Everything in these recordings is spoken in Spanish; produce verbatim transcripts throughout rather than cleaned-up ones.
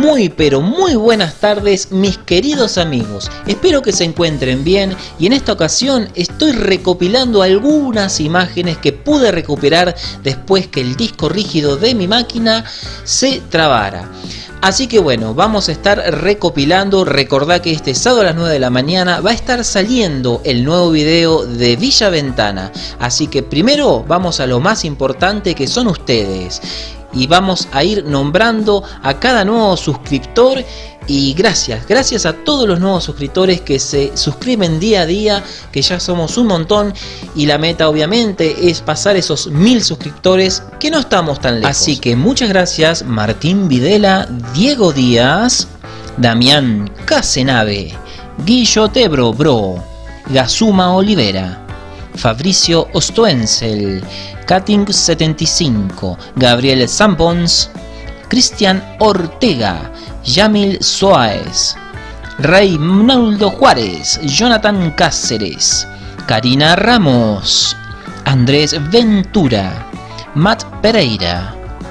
Muy pero muy buenas tardes mis queridos amigos, espero que se encuentren bien y en esta ocasión estoy recopilando algunas imágenes que pude recuperar después que el disco rígido de mi máquina se trabara. Así que bueno, vamos a estar recopilando. Recordá que este sábado a las nueve de la mañana va a estar saliendo el nuevo video de Villa Ventana. Así que primero vamos a lo más importante, que son ustedes. Y vamos a ir nombrando a cada nuevo suscriptor. Y gracias, gracias a todos los nuevos suscriptores que se suscriben día a día, que ya somos un montón. Y la meta obviamente es pasar esos mil suscriptores, que no estamos tan lejos. Así que muchas gracias Martín Videla, Diego Díaz, Damián Casenave, Guillo Tebro Bro, Gazuma Olivera, Fabricio Ostoenzel, Kating setenta y cinco, Gabriel Zampons, Cristian Ortega, Yamil Soaez, Reinaldo Juárez, Jonathan Cáceres, Karina Ramos, Andrés Ventura, Matt Pereira,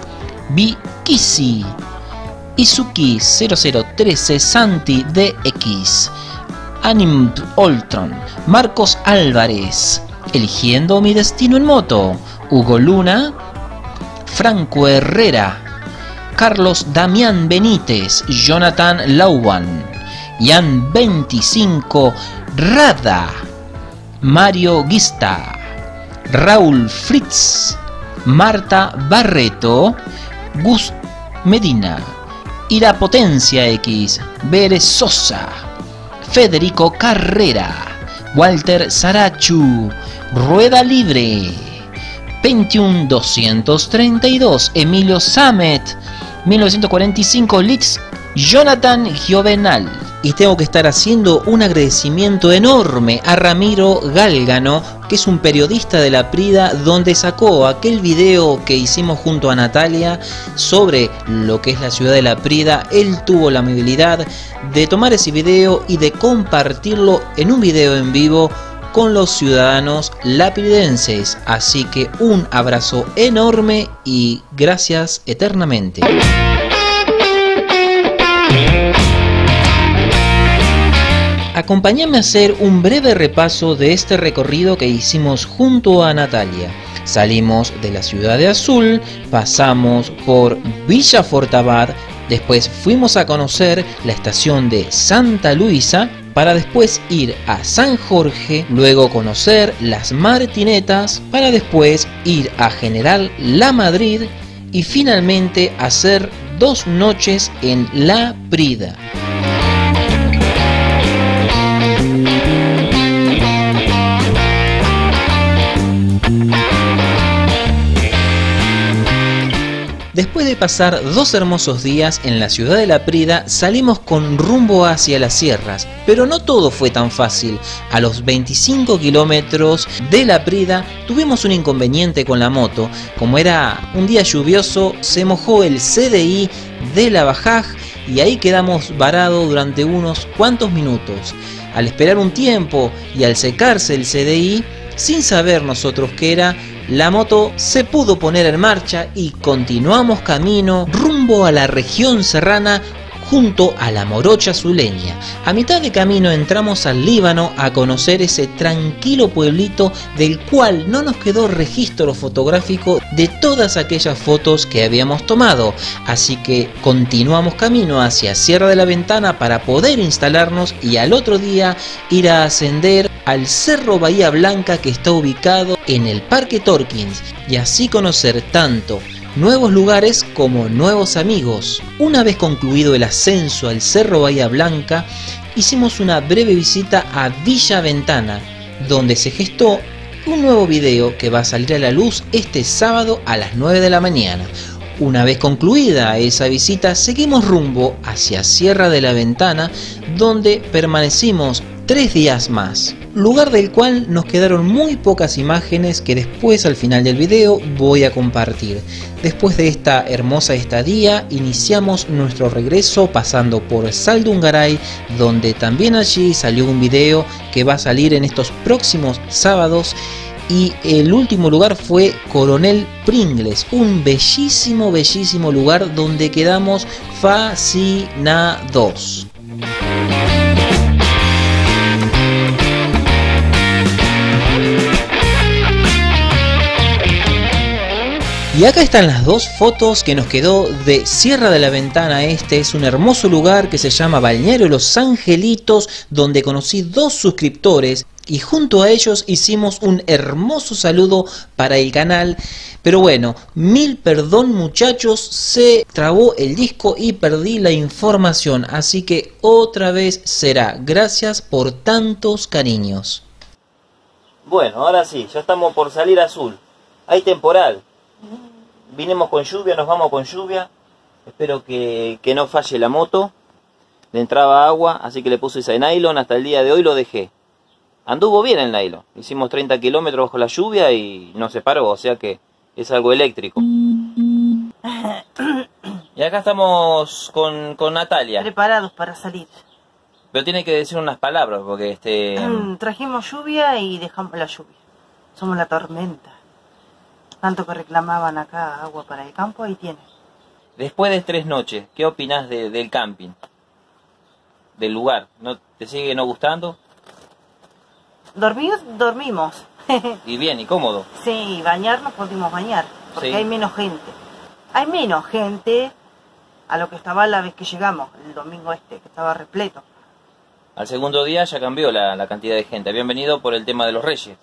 Bikisi, Izuki cero cero trece, Santi D X, Anim Oltron, Marcos Álvarez, Eligiendo mi destino en moto, Hugo Luna, Franco Herrera, Carlos Damián Benítez, Jonathan Lauban, Ian veinticinco, Rada, Mario Guista, Raúl Fritz, Marta Barreto, Gus Medina, Ira Potencia X, Bere Sosa, Federico Carrera, Walter Sarachu, Rueda Libre, veintiuno doscientos treinta y dos, Emilio Samet, mil novecientos cuarenta y cinco, Litz, Jonathan Giovenal. Y tengo que estar haciendo un agradecimiento enorme a Ramiro Gálgano, que es un periodista de La Prida, donde sacó aquel video que hicimos junto a Natalia sobre lo que es la ciudad de La Prida. Él tuvo la amabilidad de tomar ese video y de compartirlo en un video en vivo con los ciudadanos lapridenses. Así que un abrazo enorme y gracias eternamente. Acompáñame a hacer un breve repaso de este recorrido que hicimos junto a Natalia. Salimos de la ciudad de Azul, pasamos por Villa Fortabad, después fuimos a conocer la estación de Santa Luisa, para después ir a San Jorge, luego conocer las Martinetas, para después ir a General La Madrid y finalmente hacer dos noches en La Prida. Después de pasar dos hermosos días en la ciudad de La Prida, salimos con rumbo hacia las sierras, pero no todo fue tan fácil. A los veinticinco kilómetros de La Prida tuvimos un inconveniente con la moto. Como era un día lluvioso, se mojó el C D I de la Bajaj y ahí quedamos varados durante unos cuantos minutos. Al esperar un tiempo y al secarse el C D I, sin saber nosotros qué era, la moto se pudo poner en marcha y continuamos camino rumbo a la región serrana junto a la Morocha Zuleña. A mitad de camino entramos al Líbano a conocer ese tranquilo pueblito del cual no nos quedó registro fotográfico de todas aquellas fotos que habíamos tomado. Así que continuamos camino hacia Sierra de la Ventana para poder instalarnos y al otro día ir a ascender al Cerro Bahía Blanca, que está ubicado en el Parque Torkins, y así conocer tanto nuevos lugares como nuevos amigos. Una vez concluido el ascenso al Cerro Bahía Blanca, hicimos una breve visita a Villa Ventana, donde se gestó un nuevo video que va a salir a la luz este sábado a las nueve de la mañana. Una vez concluida esa visita, seguimos rumbo hacia Sierra de la Ventana, donde permanecimos tres días más, lugar del cual nos quedaron muy pocas imágenes que después al final del video voy a compartir. Después de esta hermosa estadía iniciamos nuestro regreso pasando por Saldungaray, donde también allí salió un video que va a salir en estos próximos sábados y el último lugar fue Coronel Pringles, un bellísimo, bellísimo lugar donde quedamos fascinados. Y acá están las dos fotos que nos quedó de Sierra de la Ventana. Este es un hermoso lugar que se llama Balneario Los Angelitos, donde conocí dos suscriptores y junto a ellos hicimos un hermoso saludo para el canal. Pero bueno, mil perdón muchachos, se trabó el disco y perdí la información, así que otra vez será. Gracias por tantos cariños. Bueno, ahora sí, ya estamos por salir azul. Hay temporal. Vinimos con lluvia, nos vamos con lluvia. Espero que, que no falle la moto. Le entraba agua, así que le puse ese nylon. Hasta el día de hoy lo dejé. Anduvo bien el nylon. Hicimos treinta kilómetros bajo la lluvia y no se paró, o sea que es algo eléctrico. Y acá estamos con, con Natalia. Preparados para salir. Pero tiene que decir unas palabras, porque este... Trajimos lluvia y dejamos la lluvia. Somos la tormenta. Tanto que reclamaban acá agua para el campo, ahí tienen. Después de tres noches, ¿qué opinás de, del camping? Del lugar, ¿no te sigue no gustando? Dormimos, dormimos. Y bien, y cómodo. Sí, bañarnos pudimos bañar, porque Sí. hay menos gente. Hay menos gente a lo que estaba la vez que llegamos, el domingo este, que estaba repleto. Al segundo día ya cambió la, la cantidad de gente. Habían venido por el tema de los reyes.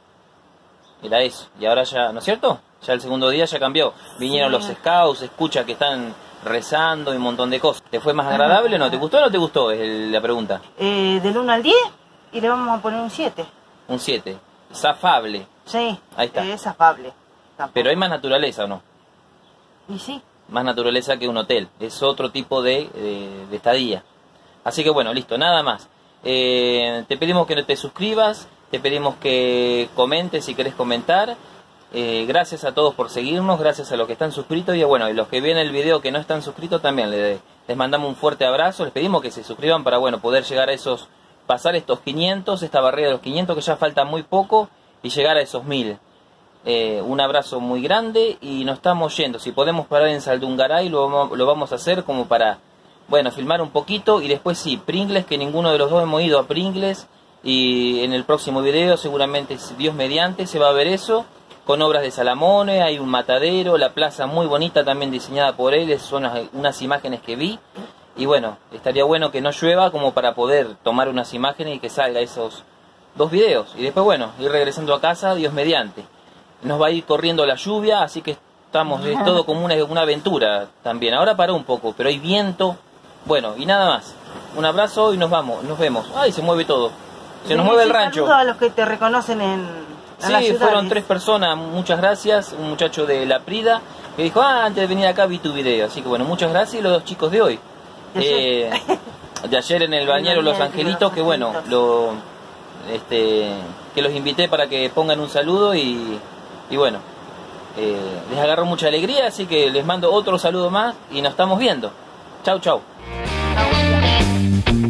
Era eso. Y ahora ya, ¿no es cierto? Ya el segundo día ya cambió. Vinieron Sí. los scouts, escucha que están rezando y un montón de cosas. ¿Te fue más agradable o no? ¿Te gustó o no te gustó? Es el- la pregunta. Eh, del uno al diez y le vamos a poner un siete. Un siete. Zafable. Sí, Ahí está. es afable. Tampoco. Pero hay más naturaleza, ¿o no? Y sí. Más naturaleza que un hotel. Es otro tipo de, de, de estadía. Así que bueno, listo, nada más. Eh, te pedimos que te suscribas, te pedimos que comentes si querés comentar. Eh, gracias a todos por seguirnos, gracias a los que están suscritos y bueno, y los que ven el video que no están suscritos también les, les mandamos un fuerte abrazo. Les pedimos que se suscriban para bueno poder llegar a esos, pasar estos quinientos, esta barrera de los quinientos que ya falta muy poco y llegar a esos mil. Eh, un abrazo muy grande y nos estamos yendo. Si podemos parar en Saldungaray lo, vamos- lo vamos a hacer como para, bueno, filmar un poquito y después sí, Pringles, que ninguno de los dos hemos ido a Pringles y en el próximo video seguramente, si Dios mediante, se va a ver eso, con obras de Salamone, hay un matadero, la plaza muy bonita también diseñada por él, son unas, unas imágenes que vi y bueno, estaría bueno que no llueva como para poder tomar unas imágenes y que salga esos dos videos y después bueno, ir regresando a casa, Dios mediante. Nos va a ir corriendo la lluvia, así que estamos, es todo como una, una aventura también. Ahora paró un poco, pero hay viento. Bueno, y nada más. Un abrazo y nos vamos, nos vemos. Ay, se mueve todo. Se nos Sí, mueve el sí, rancho. saludo a los que te reconocen en, en las Sí, ciudades. fueron tres personas, muchas gracias. Un muchacho de La Prida que dijo, ah, antes de venir acá vi tu video. Así que bueno, muchas gracias. Y los dos chicos de hoy. De ayer. Eh, de ayer en el bañero Los Angelitos, que bueno, lo, este, que los invité para que pongan un saludo y... Y bueno, eh, les agarró mucha alegría, así que les mando otro saludo más y nos estamos viendo. Chau, chau. Chau.